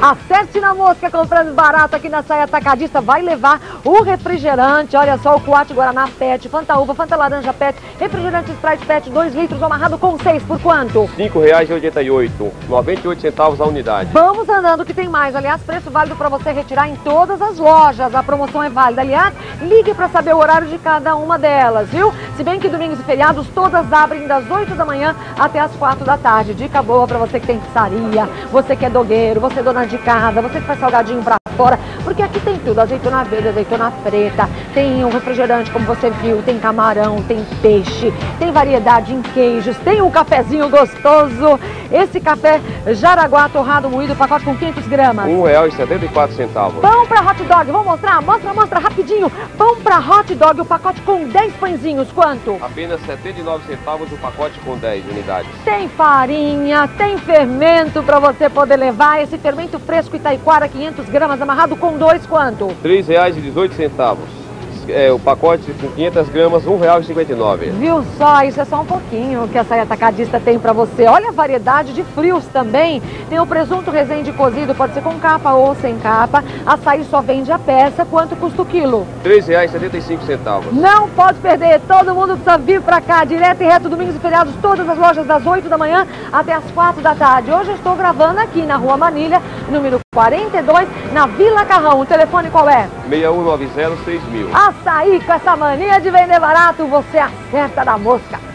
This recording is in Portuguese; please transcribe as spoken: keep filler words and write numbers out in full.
Acerte na mosca comprando barato aqui na Saia Atacadista. Vai levar o refrigerante, olha só, o Coate Guaraná Pet, Fanta Uva, Fanta Laranja Pet, refrigerante Sprite Pet, dois litros amarrado com seis, por quanto? cinco reais e oitenta e oito centavos, noventa e oito centavos a unidade. Vamos andando que tem mais. Aliás, preço válido para você retirar em todas as lojas. A promoção é válida. Aliás, ligue para saber o horário de cada uma delas, viu? Se bem que domingos e feriados todas abrem das oito da manhã até as quatro da tarde. Dica boa para você que tem pizzaria, você que é dogueiro, você é dona de casa, você que faz salgadinho para fora, porque aqui tem tudo, azeitona verde, azeitona preta, tem um refrigerante como você viu, tem camarão, tem peixe, tem variedade em queijos, tem um cafezinho gostoso, esse café Jaraguá torrado moído, pacote com quinhentas gramas. um real e setenta e quatro centavos. Pão para hot dog, vamos mostrar? Mostra, mostra rapidinho. Pão para hot dog, o pacote com dez pãezinhos, quanto? Apenas setenta e nove centavos o pacote com dez unidades. Tem farinha, tem fermento para você poder levar, esse fermento fresco Itaiquara, quinhentas gramas, amarrado com dois, quanto? três reais e dezoito centavos. É, o pacote com quinhentas gramas, um real e cinquenta e nove centavos. Viu só? Isso é só um pouquinho que a Saia Atacadista tem pra você. Olha a variedade de frios também. Tem o presunto Resende cozido, pode ser com capa ou sem capa. Açaí só vende a peça. Quanto custa o quilo? três reais e setenta e cinco centavos. Não pode perder. Todo mundo precisa vir pra cá, direto e reto, domingos e feriados, todas as lojas das oito da manhã até as quatro da tarde. Hoje eu estou gravando aqui na Rua Manilha, número quarenta e dois, na Vila Carrão. O telefone qual é? seis um nove zero seis mil. Açaí, com essa mania de vender barato, você acerta da mosca.